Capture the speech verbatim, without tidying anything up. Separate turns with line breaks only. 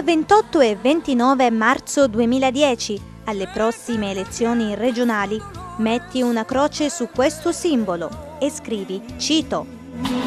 ventotto e ventinove marzo duemiladieci, alle prossime elezioni regionali, metti una croce su questo simbolo e scrivi, cito,